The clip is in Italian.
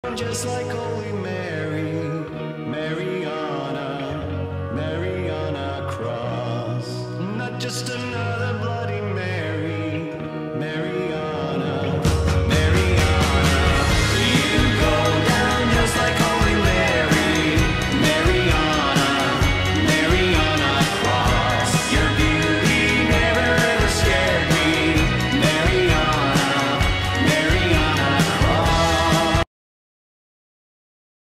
Just like Holy Mary, Mariana, Mariana Cross. Not just another bloody